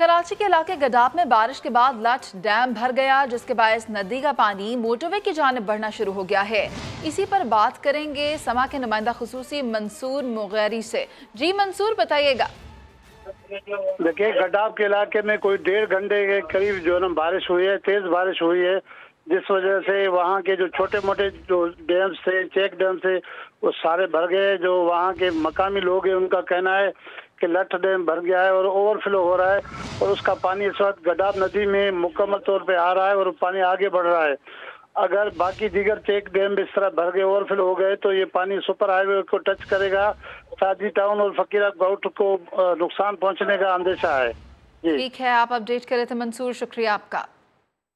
कराची के इलाके गडाब में बारिश के बाद लठ डैम भर गया, जिसके बायस नदी का पानी मोटरवे की जानिब बढ़ना शुरू हो गया है। इसी पर बात करेंगे समा के नुमाइंदा खुसूसी मंसूर मुगैरी से। जी मंसूर, बताइएगा। देखिए, गडाब के इलाके में कोई 1.5 घंटे के करीब जो है ना बारिश हुई है, तेज बारिश हुई है, जिस वजह से वहाँ के जो छोटे मोटे जो डैम्स थे, चेक डैम थे, वो सारे भर गए। जो वहाँ के मकामी लोग हैं उनका कहना है कि लठ डैम भर गया है और ओवरफ्लो हो रहा है और उसका पानी इस वक्त गडाब नदी में मुकम्मल तौर पे आ रहा है और पानी आगे बढ़ रहा है। अगर बाकी दीगर चेक डैम इस तरह भर गए, ओवरफ्लो हो गए, तो ये पानी सुपर हाईवे को टच करेगा। सादी टाउन और फकीरा बाउट को नुकसान पहुंचने का अंदेशा है। ठीक है, आप अपडेट करे थे मंसूर, शुक्रिया आपका।